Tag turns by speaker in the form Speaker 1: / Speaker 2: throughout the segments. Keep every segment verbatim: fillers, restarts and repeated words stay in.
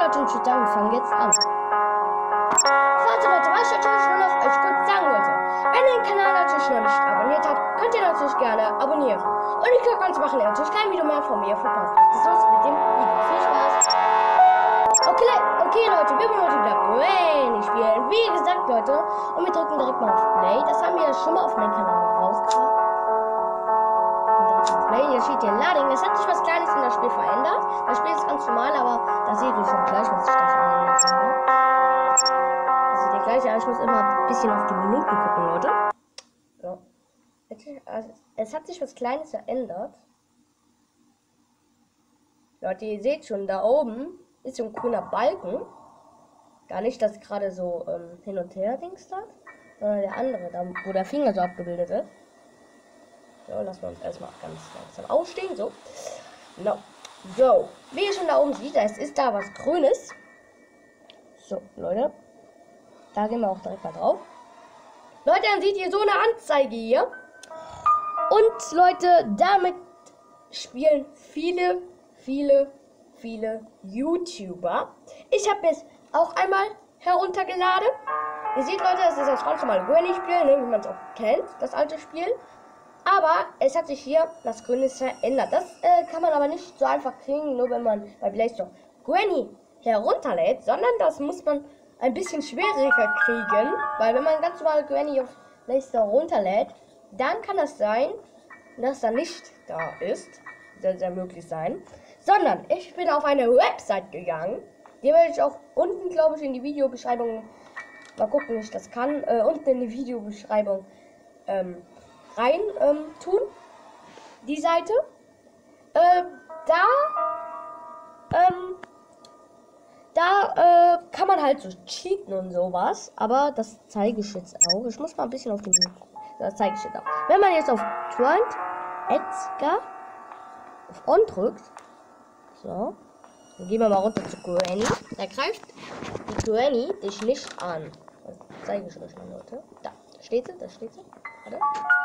Speaker 1: Leute, und ich würde sagen, wir fangen jetzt an. So, also Leute, was ich natürlich nur noch euch kurz sagen wollte. Wenn ihr den Kanal natürlich noch nicht abonniert habt, könnt ihr natürlich gerne abonnieren. Und ich glaube, ganz machen ihr natürlich kein Video mehr von mir verpasst. Das war's mit dem Video. Viel Spaß. Okay, okay Leute, wir wollen heute wieder Granny spielen. Wie gesagt, Leute, und wir drücken direkt mal auf Play. Das haben wir schon mal auf meinem Kanal rausgebracht. Hier steht hier Lading. Es hat sich was Kleines in das Spiel verändert. Das Spiel ist ganz normal, aber da seht ihr schon gleich, was ich da verändert habe. Das seht ihr gleich, ja, ich muss immer ein bisschen auf die Minuten gucken, Leute. So. Also, es hat sich was Kleines verändert. Leute, ihr seht schon, da oben ist so ein grüner Balken. Gar nicht, dass gerade so ähm, hin und her dingst hat, sondern der andere, da, wo der Finger so abgebildet ist. So, lassen wir uns erstmal ganz langsam aufstehen. So. No. So. Wie ihr schon da oben seht, da ist, ist da was Grünes. So, Leute. Da gehen wir auch direkt mal drauf. Leute, dann seht ihr so eine Anzeige hier. Und Leute, damit spielen viele, viele, viele YouTuber. Ich habe es auch einmal heruntergeladen. Ihr seht, Leute, das ist das ganz normale Granny-Spiel, ne, wie man es auch kennt, das alte Spiel. Aber es hat sich hier das Grüne verändert. Das äh, kann man aber nicht so einfach kriegen, nur wenn man bei Play Store Granny herunterlädt, sondern das muss man ein bisschen schwieriger kriegen, weil wenn man ganz normal Granny auf Play Store runterlädt, dann kann das sein, dass da nicht da ist, sehr, sehr möglich sein, sondern ich bin auf eine Website gegangen, die werde ich auch unten, glaube ich, in die Videobeschreibung, mal gucken, wie ich das kann, äh, unten in die Videobeschreibung ähm, rein ähm, tun, die Seite. Äh, da ähm, da äh, kann man halt so cheaten und sowas, aber das zeige ich jetzt auch. Ich muss mal ein bisschen auf die Minute gucken. Das zeige ich jetzt auch. Wenn man jetzt auf Trent Edgar auf On drückt, so, dann gehen wir mal runter zu Granny. Da greift die Granny dich nicht an. Das zeige ich euch mal, Leute. Da, da steht sie, da steht sie. Warte.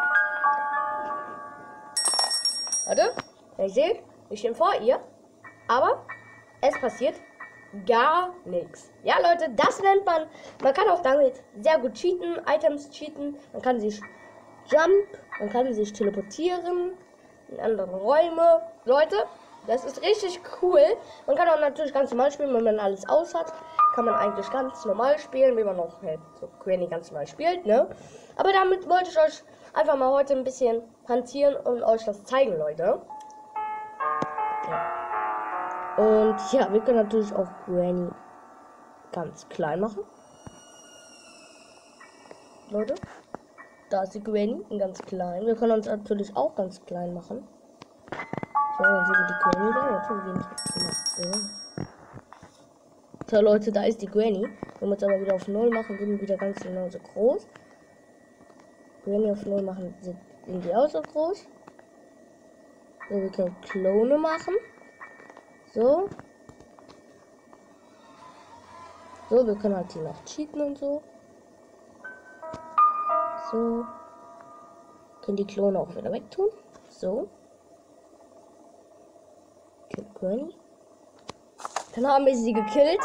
Speaker 1: Warte, ihr seht, ich bin vor ihr, aber es passiert gar nichts. Ja, Leute, das nennt man, man kann auch damit sehr gut cheaten, Items cheaten, man kann sich jump, man kann sich teleportieren in andere Räume. Leute, das ist richtig cool. Man kann auch natürlich ganz normal spielen, wenn man alles aus hat, kann man eigentlich ganz normal spielen, wie man auch halt so Granny ganz normal spielt, ne? Aber damit wollte ich euch einfach mal heute ein bisschen hantieren und euch das zeigen, Leute. Ja. Und ja, wir können natürlich auch Granny ganz klein machen. Leute, da ist die Granny ganz klein. Wir können uns natürlich auch ganz klein machen. So, dann sehen wir die Granny da. Warte, wir gehen jetzt so, Leute, da ist die Granny. Wenn wir uns aber wieder auf null machen, sind wir wieder ganz genauso groß. Granny auf null machen, sind die auch so groß. So, wir können Klone machen. So. So, wir können halt hier noch cheaten und so. So. Können die Klone auch wieder wegtun. So. Kill Granny. Dann haben wir sie gekillt.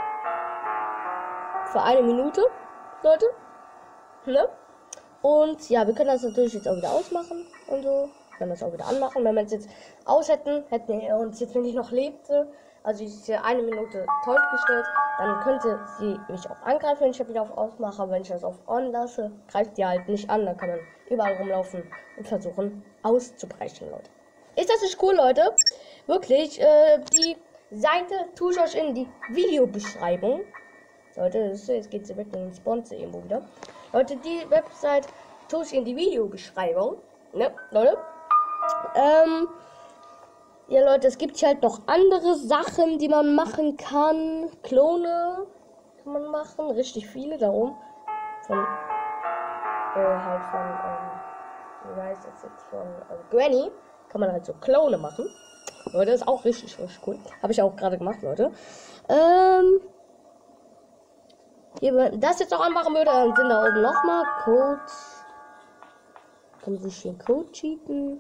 Speaker 1: Für eine Minute, Leute. Ne? Und ja, wir können das natürlich jetzt auch wieder ausmachen und so. Wir können das auch wieder anmachen. Wenn wir es jetzt aus hätten, hätten wir uns jetzt, wenn ich noch lebte, also ich ist ja eine Minute tot gestellt, dann könnte sie mich auch angreifen, wenn ich das wieder auf aus mache. Aber wenn ich das auf on lasse, greift die halt nicht an. Dann kann man überall rumlaufen und versuchen auszubrechen, Leute. Ist das nicht cool, Leute? Wirklich, äh, die Seite tue ich euch in die Videobeschreibung. Leute, das ist, jetzt geht sie weg in den Sponsor irgendwo wieder. Leute, die Website tue ich in die Videobeschreibung. Ne, Leute. Ähm, ja, Leute, es gibt hier halt noch andere Sachen, die man machen kann. Klone kann man machen. Richtig viele darum. Von, äh, halt von, ähm, wie heißt das jetzt? Von äh, Granny kann man halt so Klone machen. Leute, ist auch richtig, richtig cool. Habe ich auch gerade gemacht, Leute. Ähm, hier, wenn das jetzt noch anmachen würde, dann sind da oben nochmal Code. Kann man sich hier Code cheaten.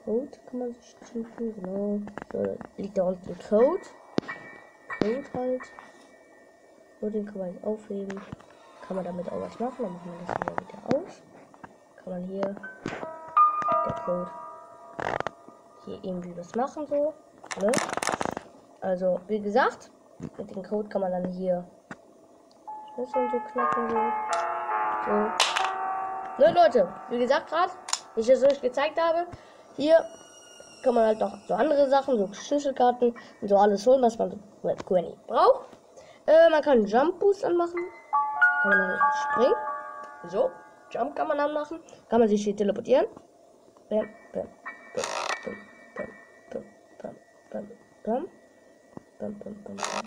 Speaker 1: Code kann man sich cheaten, genau. So, liegt da unten Code. Code halt. So, den kann man jetzt aufheben. Kann man damit auch was machen. Dann machen wir das wieder wieder aus. Kann man hier der Code hier irgendwie was machen, so. Ne? Also, wie gesagt, mit dem Code kann man dann hier Schlüssel so knacken, so. So. Ne, Leute, wie gesagt, gerade, wie ich es euch gezeigt habe, hier kann man halt noch so andere Sachen, so Schlüsselkarten und so alles holen, was man so mit Granny braucht. Äh, man kann Jump Boost anmachen. Kann man dann springen. So, Jump kann man anmachen. Kann man sich hier teleportieren. Bam, bam, bam, bam, bam, bam, bam, bam, bam, bam, bam, bam.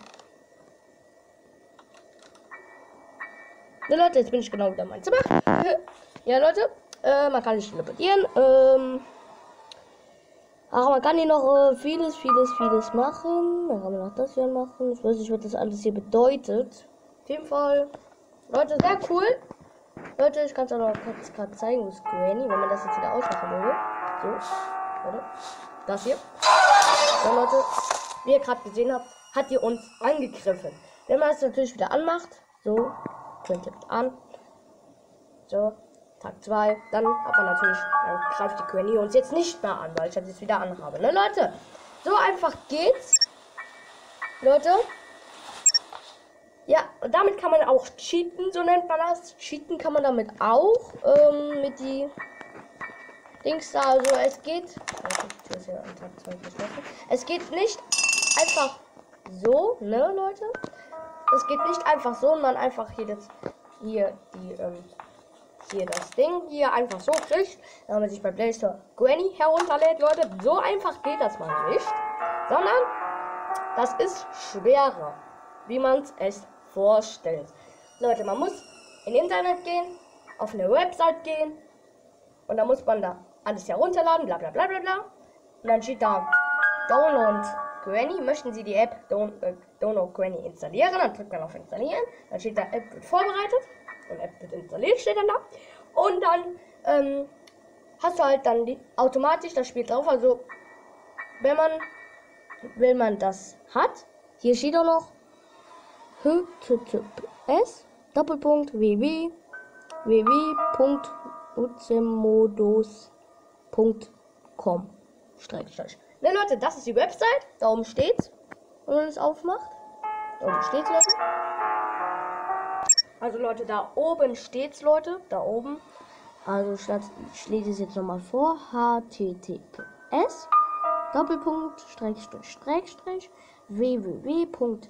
Speaker 1: Ne, Leute, jetzt bin ich genau wieder in meinem Zimmer. Ja, Leute, äh, man kann sich teleportieren. Ähm, ach, man kann hier noch äh, vieles, vieles, vieles machen. Dann kann man noch das hier machen. Ich weiß nicht, was das alles hier bedeutet. Auf jeden Fall, Leute, sehr cool. Leute, ich kann es auch noch kurz gerade zeigen, wo ist Granny, wenn man das jetzt wieder ausmachen würde. So, Leute, das hier. So, Leute, wie ihr gerade gesehen habt, hat ihr uns angegriffen. Wenn man es natürlich wieder anmacht, so, könnt ihr an. So, Tag zwei, dann hat man natürlich, dann greift die Granny uns jetzt nicht mehr an, weil ich das jetzt wieder anhabe, ne, Leute? So einfach geht's. Leute. Ja, und damit kann man auch cheaten, so nennt man das. Cheaten kann man damit auch, ähm, mit die Dings da, also es geht, es geht nicht einfach so, ne, Leute? Es geht nicht einfach so, und man einfach hier das, hier die, ähm, hier das Ding hier einfach so kriegt, wenn man sich bei Play Store Granny herunterlädt, Leute. So einfach geht das mal nicht, sondern das ist schwerer, wie man es vorstellt. Leute, man muss in Internet gehen, auf eine Website gehen und dann muss man da alles herunterladen, bla bla bla bla bla. Und dann steht da Download Granny. Möchten Sie die App Down, äh, Download Granny installieren? Dann drückt man auf Installieren. Dann steht da App wird vorbereitet und App wird installiert, steht dann da. Und dann ähm, hast du halt dann die, automatisch das Spiel drauf. Also wenn man, wenn man das hat, hier steht auch noch H T T P S Doppelpunkt w w w punkt ucemodus punkt com. Ne, Leute, das ist die Website. Da oben steht's, wenn man es aufmacht. Da oben steht's, Leute. Also Leute, da oben steht's, Leute. Da oben. Also ich lese es jetzt nochmal vor. H T T P S Doppelpunkt Schrägstrich Schrägstrich w w w punkt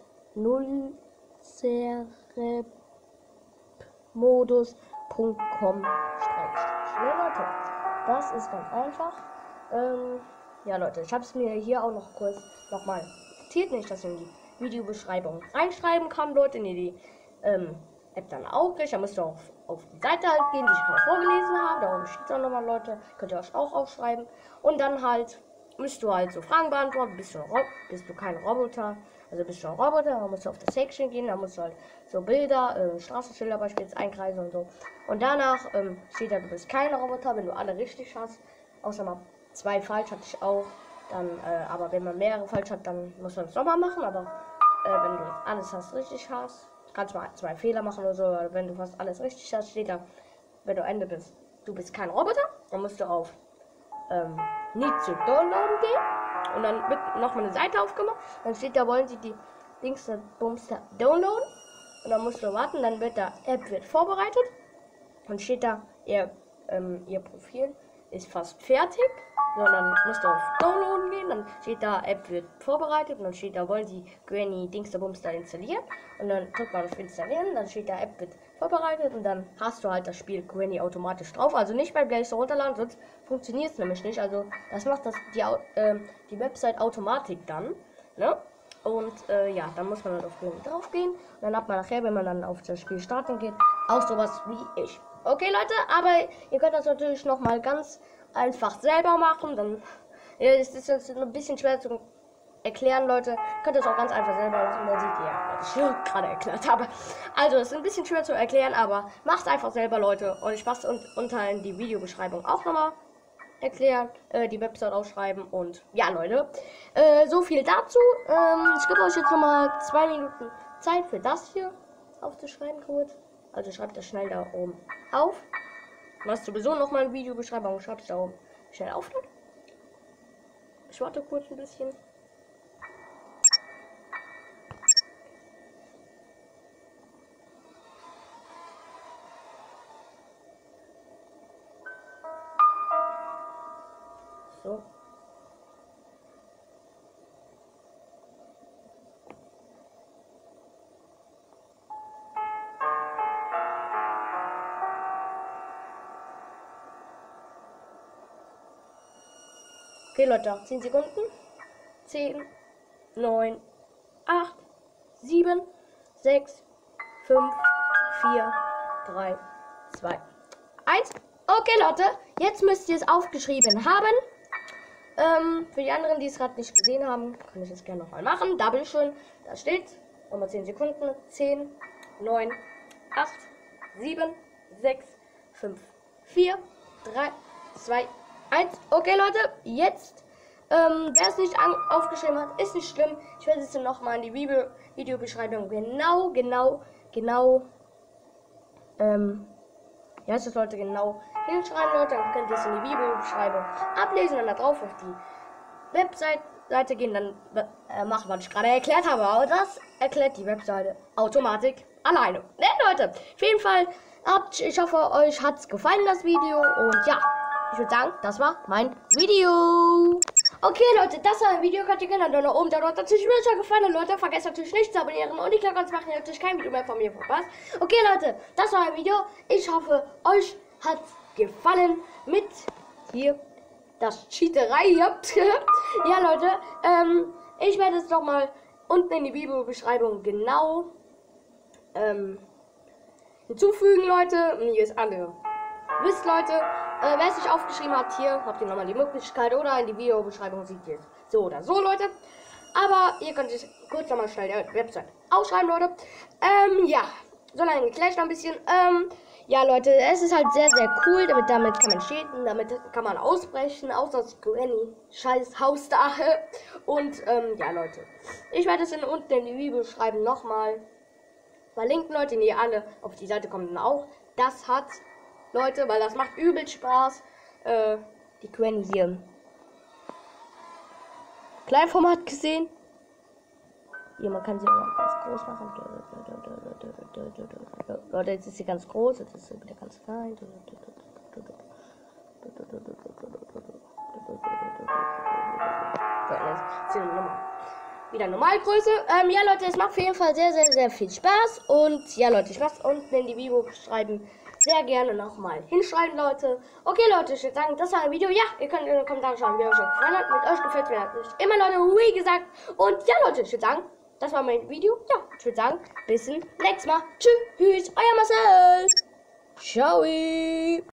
Speaker 1: ucemodus punkt com. Ne, Leute, das ist ganz einfach. Ähm, ja, Leute, ich habe es mir hier auch noch kurz nochmal notiert, nicht, dass ich in die Videobeschreibung reinschreiben kann, Leute, in die ähm, App dann auch kriegt. Da müsst ihr auf, auf die Seite halt gehen, die ich gerade vorgelesen habe. Da oben steht es auch nochmal, Leute. Könnt ihr euch auch aufschreiben. Und dann halt müsst du halt so Fragen beantworten. Bist du, bist du kein Roboter? Also bist du ein Roboter, dann musst du auf das Section gehen, dann musst du halt so Bilder, äh, Straßenschilder beispielsweise einkreisen und so. Und danach ähm, steht da, du bist kein Roboter, wenn du alle richtig hast. Außer mal zwei falsch hatte ich auch. Dann, äh, aber wenn man mehrere falsch hat, dann muss man es nochmal machen. Aber äh, wenn du alles hast richtig hast, kannst du mal zwei Fehler machen oder so. Oder wenn du fast alles richtig hast, steht da, wenn du Ende bist, du bist kein Roboter, dann musst du auf ähm, Need to Download gehen. Und dann wird nochmal eine Seite aufgemacht. Dann steht da, wollen Sie die Dings Bumster downloaden. Und dann musst du warten, dann wird da App wird vorbereitet. Und steht da, ihr, ähm, ihr Profil ist fast fertig. So, dann musst du auf Downloaden gehen. Dann steht da, App wird vorbereitet. Und dann steht da, wollen Sie Granny Dingster Bumster installieren. Und dann drückt man auf Installieren. Dann steht da, App wird vorbereitet. Und dann hast du halt das Spiel Granny automatisch drauf. Also nicht bei Play Store runterladen, sonst funktioniert es nämlich nicht. Also das macht das die, äh, die Website Automatik dann. Ne? Und äh, ja, dann muss man halt auf Granny drauf gehen. Und dann hat man nachher, wenn man dann auf das Spiel starten geht, auch sowas wie ich. Okay, Leute, aber ihr könnt das natürlich noch mal ganz einfach selber machen. Dann ja, ist es jetzt ein bisschen schwer zu erklären, Leute. Ihr könnt das auch ganz einfach selber machen. Dann seht ihr ja, was ich gerade erklärt habe. Also, es ist ein bisschen schwer zu erklären, aber macht einfach selber, Leute. Und ich mache es un unter in die Videobeschreibung auch nochmal. erklären, äh, die Website ausschreiben und ja, Leute, äh, so viel dazu. Ähm, ich gebe euch jetzt nochmal zwei Minuten Zeit für das hier aufzuschreiben kurz. Also schreibt das schnell da oben auf. Was sowieso nochmal eine Videobeschreibung, schreibt es da oben schnell auf. Ich warte kurz ein bisschen. So. Okay, Leute, zehn Sekunden. zehn, neun, acht, sieben, sechs, fünf, vier, drei, zwei, eins. Okay, Leute, jetzt müsst ihr es aufgeschrieben haben. Ähm, für die anderen, die es gerade nicht gesehen haben, kann ich es gerne nochmal machen. Da bin ich schon. Da steht nochmal zehn Sekunden. zehn, neun, acht, sieben, sechs, fünf, vier, drei, zwei, eins. Okay, Leute, jetzt, ähm, wer es nicht aufgeschrieben hat, ist nicht schlimm. Ich werde es dann nochmal in die Video Videobeschreibung genau, genau, genau, ähm, ja, das sollte genau hinschreiben, Leute. Dann könnt ihr es in die Videobeschreibung ablesen und da drauf auf die Website-Seite gehen, dann äh, machen, was ich gerade erklärt habe. Aber das erklärt die Webseite automatisch alleine. Ne, Leute, auf jeden Fall, habt, ich hoffe, euch hat es gefallen, das Video. Und ja, ich würde sagen, das war mein Video. Okay, Leute, das war ein Video. Könnt ihr gerne da oben, da dort natürlich mir gefallen. Leute, vergesst natürlich nicht zu abonnieren und die Glocke zu machen, ihr habt euch kein Video mehr von mir verpasst. Okay, Leute, das war ein Video. Ich hoffe, euch hat gefallen mit hier das Cheaterei hier. Ja, Leute, ähm, ich werde es doch mal unten in die Videobeschreibung genau ähm, hinzufügen, Leute. Und hier ist alle. Wisst, Leute, äh, wer es nicht aufgeschrieben hat, hier habt ihr nochmal die Möglichkeit oder in die Videobeschreibung sieht ihr es so oder so, Leute. Aber ihr könnt es kurz nochmal schnell die Website ausschreiben, Leute. Ähm, ja, so lange gleich noch ein bisschen. Ähm, ja, Leute, es ist halt sehr, sehr cool. Damit, damit kann man cheaten, damit kann man ausbrechen, außer das Granny scheiß Haus da. Und, ähm, ja, Leute, ich werde es in, unten in die Videobeschreibung nochmal verlinken, Leute, die alle auf die Seite kommen dann auch. Das hat, Leute, weil das macht übel Spaß, äh, die Granny hier Kleinformat gesehen. Hier, man kann sie auch ganz groß machen. Leute, jetzt ist sie ganz groß, jetzt ist sie wieder ganz klein. So, jetzt wieder Normalgröße. Ähm, ja, Leute, es macht auf jeden Fall sehr, sehr, sehr viel Spaß. Und ja, Leute, ich werde unten in die Videobeschreibung sehr gerne nochmal hinschreiben, Leute. Okay, Leute, ich würde sagen, das war ein Video. Ja, ihr könnt in den Kommentaren schreiben, wie euch das gefallen hat. Mit euch gefällt mir natürlich immer, Leute, wie gesagt. Und ja, Leute, ich würde sagen, das war mein Video. Ja, ich würde sagen, bis zum nächsten Mal. Tschüss, euer Marcel. Ciao.